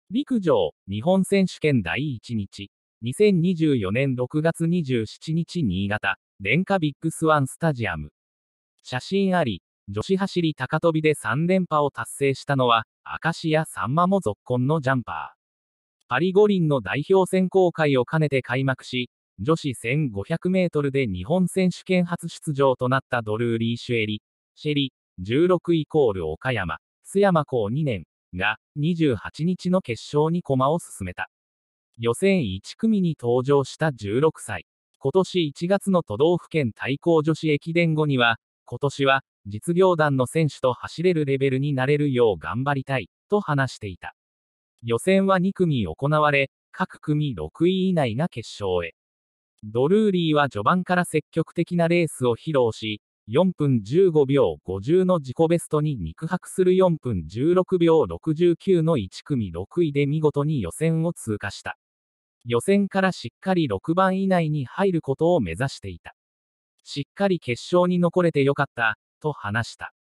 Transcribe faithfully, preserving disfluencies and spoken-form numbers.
陸上、日本選手権だいいちにち。にせんにじゅうよねんろくがつにじゅうしちにち新潟、電化ビッグスワンスタジアム。写真あり、女子走り高跳びでさんれんぱを達成したのは、明石家さんまも続婚のジャンパー。パリ五輪の代表選考会を兼ねて開幕し、女子せんごひゃくメートルで日本選手権初出場となったドルーリー・シュエリ、シェリ、じゅうろくイコール岡山、須山校にねんがにじゅうはちにちの決勝に駒を進めた。予選いち組に登場したじゅうろくさい。今年いちがつの都道府県対抗女子駅伝後には、今年は実業団の選手と走れるレベルになれるよう頑張りたい、と話していた。予選はに組行われ、各組ろくい以内が決勝へ。ドルーリーは序盤から積極的なレースを披露し、よんぷんじゅうごびょうごじゅうの自己ベストに肉薄するよんぷんじゅうろくびょうろくじゅうきゅうのいち組ろくいで見事に予選を通過した。予選からしっかりろくばん以内に入ることを目指していた。しっかり決勝に残れてよかった、と話した。